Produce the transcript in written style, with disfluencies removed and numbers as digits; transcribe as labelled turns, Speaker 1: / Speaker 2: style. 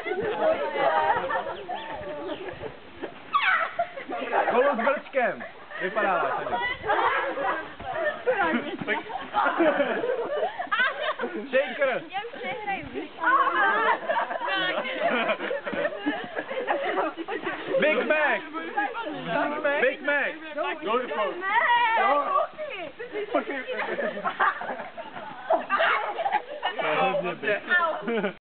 Speaker 1: Kolo s brčkem. Vypadá. Šejkr.
Speaker 2: Já už nehraju.
Speaker 1: Big Mac. Big Mac. To je hodně big.